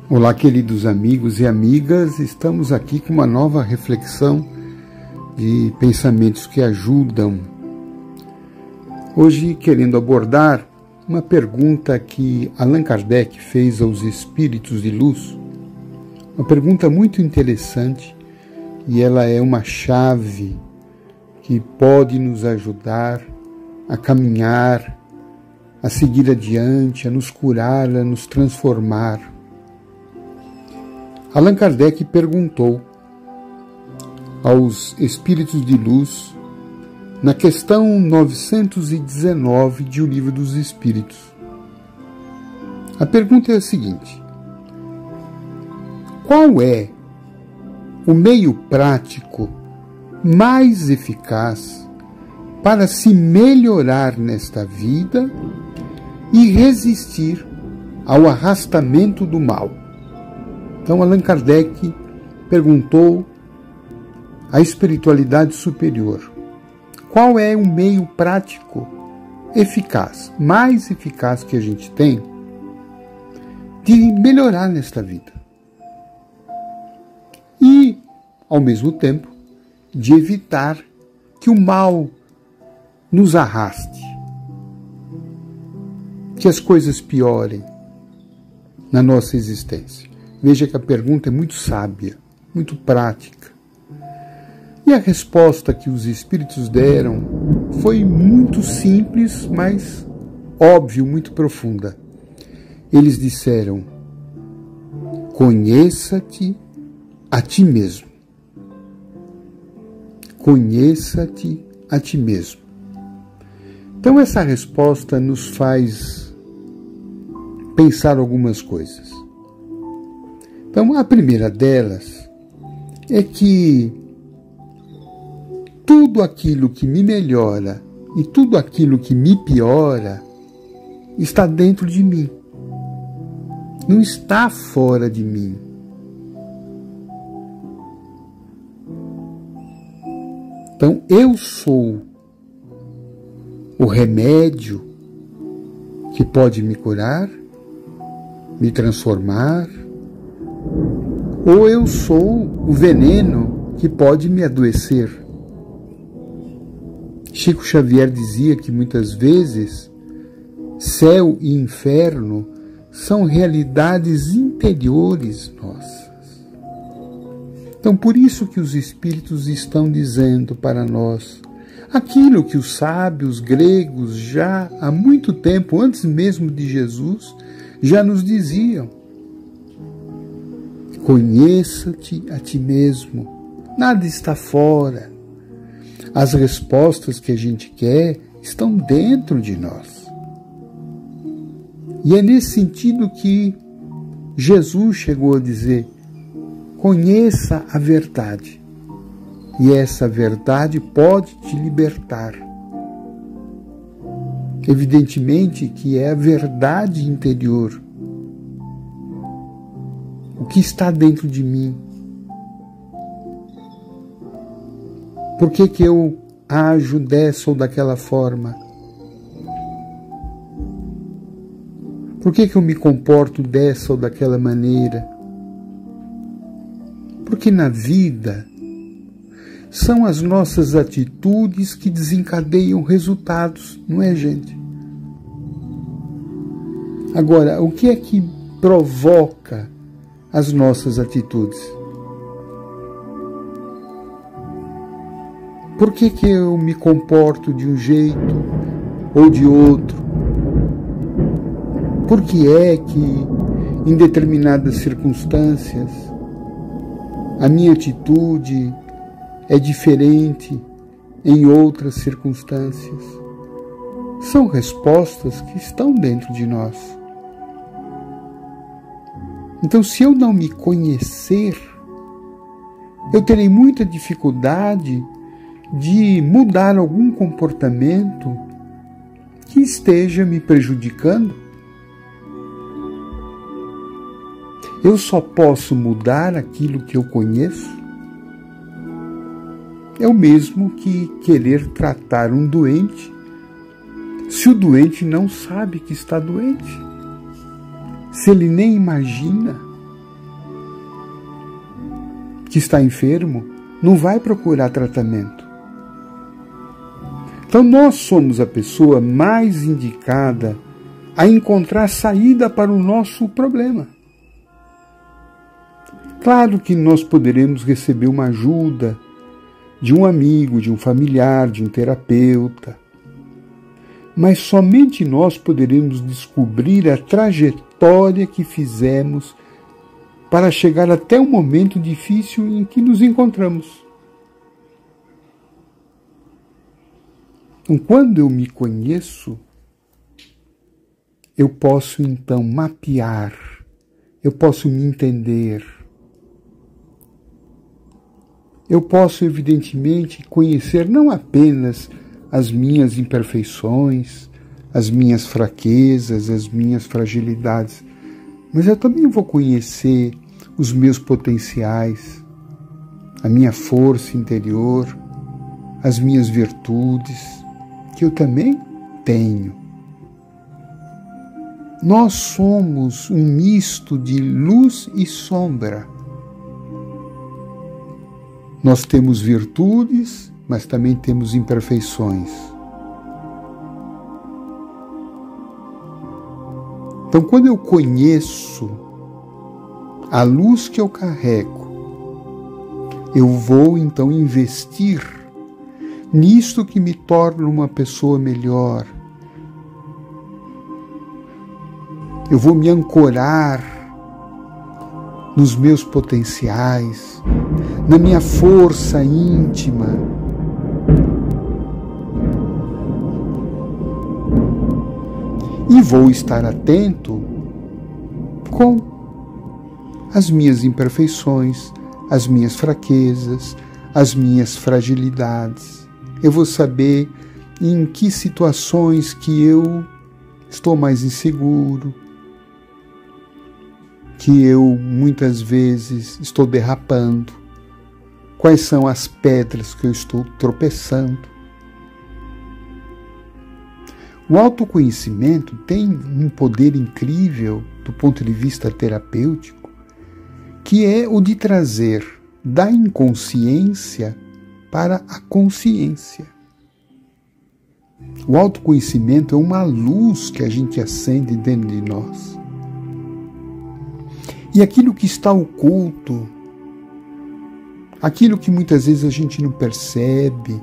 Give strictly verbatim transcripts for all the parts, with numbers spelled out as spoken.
Olá, queridos amigos e amigas, estamos aqui com uma nova reflexão de pensamentos que ajudam. Hoje, querendo abordar uma pergunta que Allan Kardec fez aos espíritos de luz, uma pergunta muito interessante, e ela é uma chave que pode nos ajudar a caminhar, a seguir adiante, a nos curar, a nos transformar. Allan Kardec perguntou aos espíritos de luz, na questão novecentos e dezenove de O Livro dos Espíritos. A pergunta é a seguinte: qual é o meio prático mais eficaz para se melhorar nesta vida e resistir ao arrastamento do mal? Então, Allan Kardec perguntou à espiritualidade superior: qual é o meio prático eficaz, mais eficaz que a gente tem de melhorar nesta vida? E, ao mesmo tempo, de evitar que o mal nos arraste, que as coisas piorem na nossa existência. Veja que a pergunta é muito sábia, muito prática. E a resposta que os espíritos deram foi muito simples, mas óbvio, muito profunda. Eles disseram: conheça-te a ti mesmo. Conheça-te a ti mesmo. Então essa resposta nos faz pensar algumas coisas. Então, a primeira delas é que tudo aquilo que me melhora e tudo aquilo que me piora está dentro de mim. Não está fora de mim. Então, eu sou o remédio que pode me curar, me transformar, ou eu sou o veneno que pode me adoecer. Chico Xavier dizia que muitas vezes céu e inferno são realidades interiores nossas. Então, por isso que os espíritos estão dizendo para nós aquilo que os sábios gregos já há muito tempo, antes mesmo de Jesus, já nos diziam: conheça-te a ti mesmo. Nada está fora. As respostas que a gente quer estão dentro de nós. E é nesse sentido que Jesus chegou a dizer: conheça a verdade. E essa verdade pode te libertar. Evidentemente que é a verdade interior. O que está dentro de mim? Por que que eu ajo dessa ou daquela forma? Por que que eu me comporto dessa ou daquela maneira? Porque na vida são as nossas atitudes que desencadeiam resultados, não é, gente? Agora, o que é que provoca as nossas atitudes? Por que que eu me comporto de um jeito ou de outro? Por que é que, em determinadas circunstâncias, a minha atitude é diferente em outras circunstâncias? São respostas que estão dentro de nós. Então, se eu não me conhecer, eu terei muita dificuldade de mudar algum comportamento que esteja me prejudicando. Eu só posso mudar aquilo que eu conheço. É o mesmo que querer tratar um doente se o doente não sabe que está doente, se ele nem imagina que está enfermo não vai procurar tratamento. Então nós somos a pessoa mais indicada a encontrar saída para o nosso problema. Claro que nós poderemos receber uma ajuda de um amigo, de um familiar, de um terapeuta, mas somente nós poderemos descobrir a trajetória que fizemos para chegar até o momento difícil em que nos encontramos. Então, quando eu me conheço, eu posso então mapear, eu posso me entender. Eu posso, evidentemente, conhecer não apenas as minhas imperfeições, as minhas fraquezas, as minhas fragilidades, mas eu também vou conhecer os meus potenciais, a minha força interior, as minhas virtudes, que eu também tenho. Nós somos um misto de luz e sombra. Nós temos virtudes, mas também temos imperfeições. Então, quando eu conheço a luz que eu carrego, eu vou então investir nisto que me torna uma pessoa melhor. Eu vou me ancorar nos meus potenciais, na minha força íntima. E vou estar atento com as minhas imperfeições, as minhas fraquezas, as minhas fragilidades. Eu vou saber em que situações que eu estou mais inseguro, que eu muitas vezes estou derrapando, quais são as pedras que eu estou tropeçando. O autoconhecimento tem um poder incrível do ponto de vista terapêutico, que é o de trazer da inconsciência para a consciência. O autoconhecimento é uma luz que a gente acende dentro de nós. E aquilo que está oculto, aquilo que muitas vezes a gente não percebe,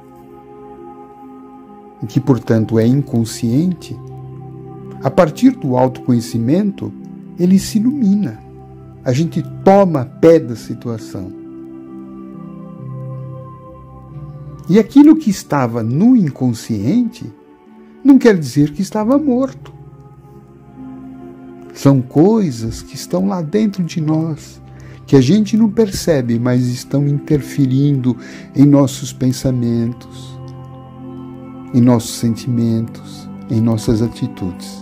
e que, portanto, é inconsciente, a partir do autoconhecimento, ele se ilumina. A gente toma pé da situação. E aquilo que estava no inconsciente não quer dizer que estava morto. São coisas que estão lá dentro de nós, que a gente não percebe, mas estão interferindo em nossos pensamentos, em nossos sentimentos, em nossas atitudes.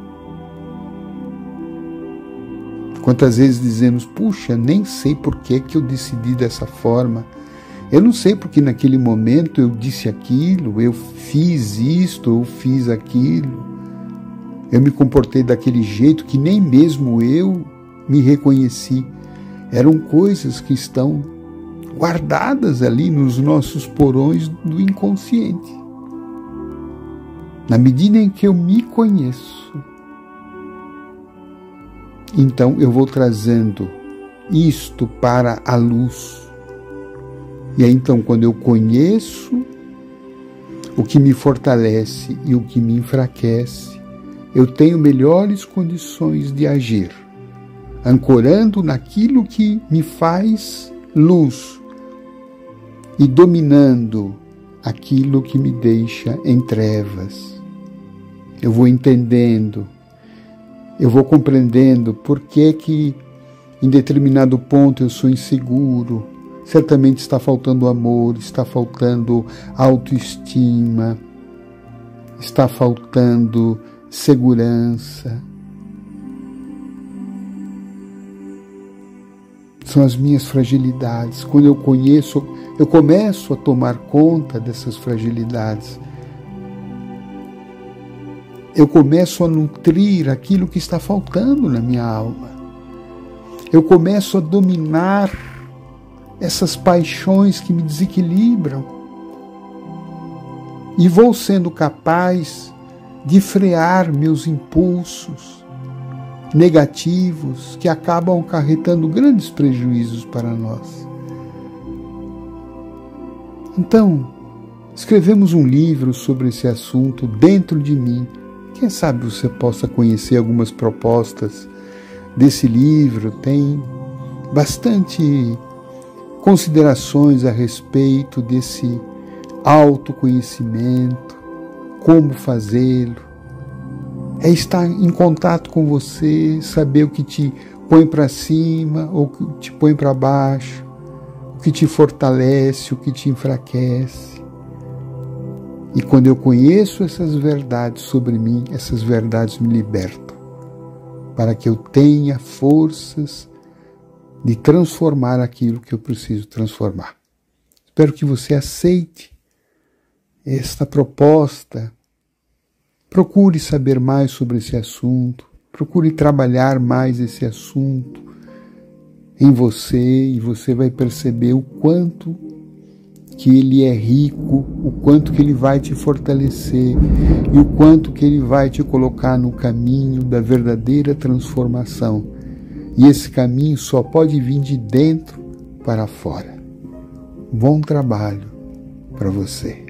Quantas vezes dizemos, puxa, nem sei por que que eu decidi dessa forma, eu não sei porque naquele momento eu disse aquilo, eu fiz isto, eu fiz aquilo, eu me comportei daquele jeito que nem mesmo eu me reconheci. Eram coisas que estão guardadas ali nos nossos porões do inconsciente. Na medida em que eu me conheço, então eu vou trazendo isto para a luz. E aí então, quando eu conheço o que me fortalece e o que me enfraquece, eu tenho melhores condições de agir, ancorando naquilo que me faz luz e dominando aquilo que me deixa em trevas. Eu vou entendendo, eu vou compreendendo por que que em determinado ponto eu sou inseguro. Certamente está faltando amor, está faltando autoestima, está faltando segurança. São as minhas fragilidades. Quando eu conheço, eu começo a tomar conta dessas fragilidades. Eu começo a nutrir aquilo que está faltando na minha alma. Eu começo a dominar essas paixões que me desequilibram e vou sendo capaz de frear meus impulsos negativos que acabam acarretando grandes prejuízos para nós. Então, escrevemos um livro sobre esse assunto dentro de mim. Quem sabe você possa conhecer algumas propostas desse livro. Tem bastante considerações a respeito desse autoconhecimento, como fazê-lo. É estar em contato com você, saber o que te põe para cima ou o que te põe para baixo, o que te fortalece, o que te enfraquece. E quando eu conheço essas verdades sobre mim, essas verdades me libertam, para que eu tenha forças de transformar aquilo que eu preciso transformar. Espero que você aceite esta proposta. Procure saber mais sobre esse assunto, procure trabalhar mais esse assunto em você, e você vai perceber o quanto que ele é rico, o quanto que ele vai te fortalecer e o quanto que ele vai te colocar no caminho da verdadeira transformação. E esse caminho só pode vir de dentro para fora. Bom trabalho para você.